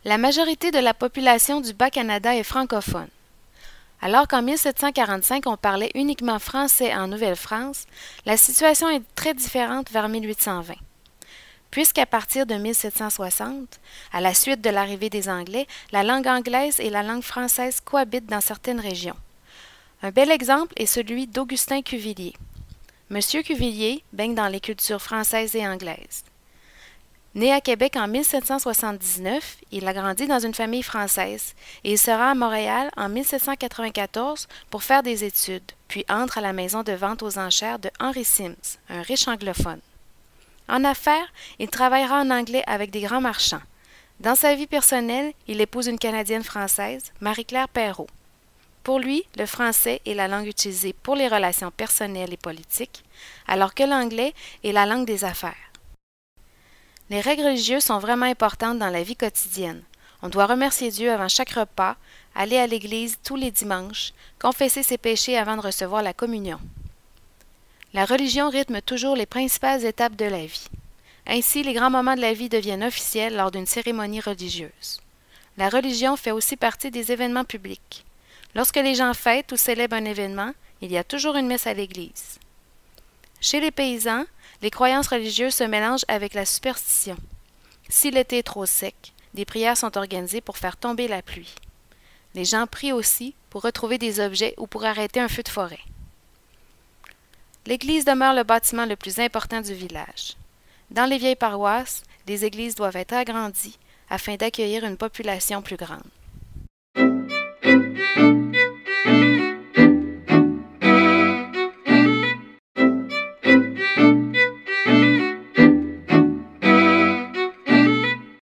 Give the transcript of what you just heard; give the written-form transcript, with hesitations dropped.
La majorité de la population du Bas-Canada est francophone. Alors qu'en 1745, on parlait uniquement français en Nouvelle-France, la situation est très différente vers 1820. Puisqu'à partir de 1760, à la suite de l'arrivée des Anglais, la langue anglaise et la langue française cohabitent dans certaines régions. Un bel exemple est celui d'Augustin Cuvillier. Monsieur Cuvillier baigne dans les cultures françaises et anglaises. Né à Québec en 1779, il a grandi dans une famille française et il se rend à Montréal en 1794 pour faire des études, puis entre à la maison de vente aux enchères de Henry Sims, un riche anglophone. En affaires, il travaillera en anglais avec des grands marchands. Dans sa vie personnelle, il épouse une Canadienne française, Marie-Claire Perrault. Pour lui, le français est la langue utilisée pour les relations personnelles et politiques, alors que l'anglais est la langue des affaires. Les règles religieuses sont vraiment importantes dans la vie quotidienne. On doit remercier Dieu avant chaque repas, aller à l'église tous les dimanches, confesser ses péchés avant de recevoir la communion. La religion rythme toujours les principales étapes de la vie. Ainsi, les grands moments de la vie deviennent officiels lors d'une cérémonie religieuse. La religion fait aussi partie des événements publics. Lorsque les gens fêtent ou célèbrent un événement, il y a toujours une messe à l'église. Chez les paysans, les croyances religieuses se mélangent avec la superstition. Si l'été est trop sec, des prières sont organisées pour faire tomber la pluie. Les gens prient aussi pour retrouver des objets ou pour arrêter un feu de forêt. L'église demeure le bâtiment le plus important du village. Dans les vieilles paroisses, les églises doivent être agrandies afin d'accueillir une population plus grande.